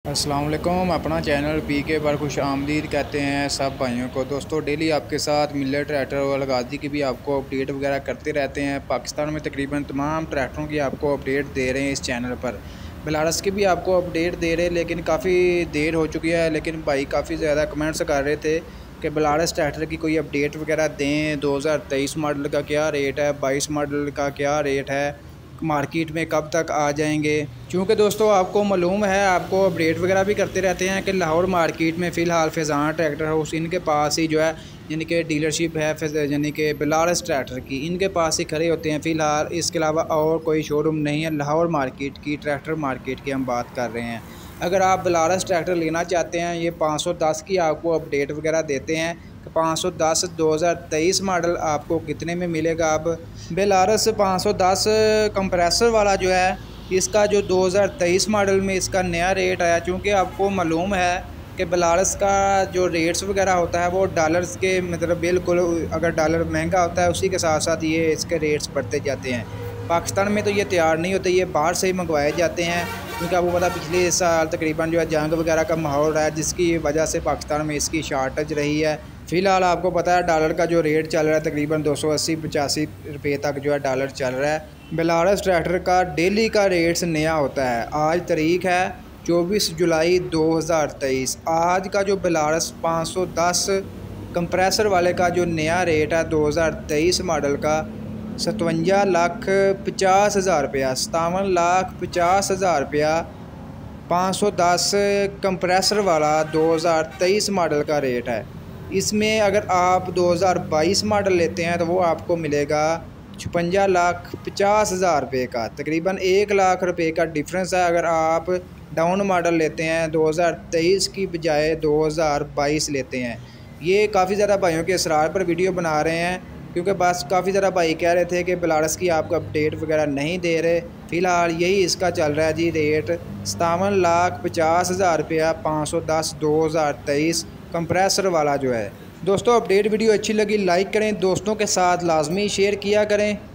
अस्सलाम वालेकुम। अपना चैनल पीके पर खुश आमदीद कहते हैं सब भाइयों को। दोस्तों डेली आपके साथ मिलर ट्रैक्टर और गाज़ी की भी आपको अपडेट वगैरह करते रहते हैं। पाकिस्तान में तकरीबन तमाम ट्रैक्टरों की आपको अपडेट दे रहे हैं इस चैनल पर। बेलारस की भी आपको अपडेट दे रहे हैं, लेकिन काफ़ी देर हो चुकी है। लेकिन भाई काफ़ी ज़्यादा कमेंट्स कर रहे थे कि बेलारस ट्रैक्टर की कोई अपडेट वगैरह दें। 2023 मॉडल का क्या रेट है, 22 मॉडल का क्या रेट है, मार्केट में कब तक आ जाएंगे। क्योंकि दोस्तों आपको मालूम है, आपको अपडेट वगैरह भी करते रहते हैं कि लाहौर मार्केट में फ़िलहाल फैज़ान ट्रैक्टर हाउस इनके पास ही जो है यानी कि डीलरशिप है, यानी कि बेलारस ट्रैक्टर की इनके पास ही खड़े होते हैं फ़िलहाल। इसके अलावा और कोई शोरूम नहीं है लाहौर मार्केट की, ट्रैक्टर मार्केट की हम बात कर रहे हैं। अगर आप बेलारस ट्रैक्टर लेना चाहते हैं, ये 510 की आपको अपडेट वगैरह देते हैं कि 510 2023 मॉडल आपको कितने में मिलेगा। अब बेलारस 510 कंप्रेसर वाला जो है, इसका जो 2023 मॉडल में इसका नया रेट आया। चूँकि आपको मालूम है कि बेलारस का जो रेट्स वगैरह होता है वो डॉलर्स के मतलब बिल्कुल, अगर डॉलर महंगा होता है उसी के साथ साथ ये इसके रेट्स बढ़ते जाते हैं। पाकिस्तान में तो ये तैयार नहीं होते, ये बाहर से ही मंगवाए जाते हैं। क्योंकि आपको पता पिछले साल तकरीबन जो है जंग वगैरह का माहौल रहा है, जिसकी वजह से पाकिस्तान में इसकी शार्टेज रही है। फ़िलहाल आपको पता है डॉलर का जो रेट चल रहा है तकरीबन 280-85 रुपये तक जो है डॉलर चल रहा है। बेलारस ट्रैक्टर का डेली का रेट्स नया होता है। आज तारीख है 24 जुलाई 2023। आज का जो बेलारस 510 कंप्रेसर वाले का जो नया रेट है 2023 मॉडल का 57,50,000 रुपया, 57,50,000 रुपया 510 कंप्रेसर वाला 2023 मॉडल का रेट है। इसमें अगर आप 2022 मॉडल लेते हैं तो वो आपको मिलेगा 56,50,000 रुपये का, तकरीबन 1 लाख रुपये का डिफरेंस है। अगर आप डाउन मॉडल लेते हैं 2023 की बजाय 2022 लेते हैं। ये काफ़ी ज़्यादा भाइयों के इसरार पर वीडियो बना रहे हैं, क्योंकि बस काफ़ी ज़्यादा भाई कह रहे थे कि बेलारस की आपको अपडेट वगैरह नहीं दे रहे। फ़िलहाल यही इसका चल रहा है जी रेट 57,50,000 रुपया 510 2023 कंप्रेसर वाला जो है। दोस्तों अपडेट वीडियो अच्छी लगी लाइक करें, दोस्तों के साथ लाजमी शेयर किया करें।